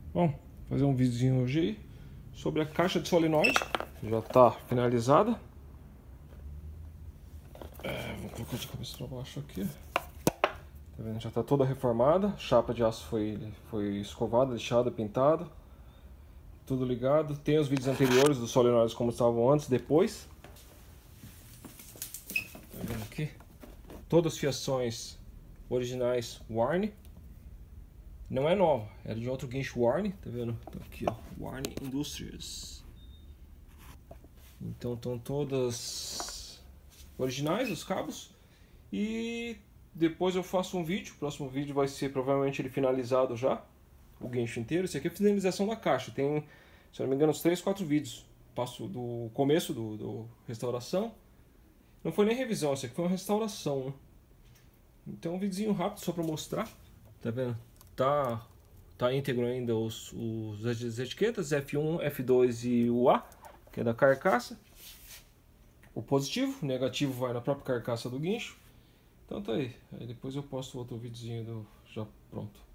Bom, fazer um videozinho hoje sobre a caixa de solenoide. Já está finalizada. Vou colocar de cabeça para baixo aqui. Tá vendo? Já está toda reformada. Chapa de aço foi escovada, lixada, pintada. Tudo ligado. Tem os vídeos anteriores dos solenoides como estavam antes, depois. Tá vendo aqui? Todas as fiações originais Warney. Não é nova, era de outro guincho Warney, tá vendo? Tá aqui, ó, Warney Industries. Então estão todas originais os cabos. E depois eu faço um vídeo, o próximo vídeo vai ser provavelmente ele finalizado já, o guincho inteiro. Esse aqui é a finalização da caixa, tem, se eu não me engano, uns 3, 4 vídeos. Passo do começo do restauração. Não foi nem revisão, esse aqui foi uma restauração, né? Então um videozinho rápido só para mostrar, tá vendo? Tá íntegro ainda as etiquetas F1, F2 e o A, que é da carcaça. O positivo, o negativo vai na própria carcaça do guincho. Então tá aí. Aí depois eu posto outro videozinho já pronto.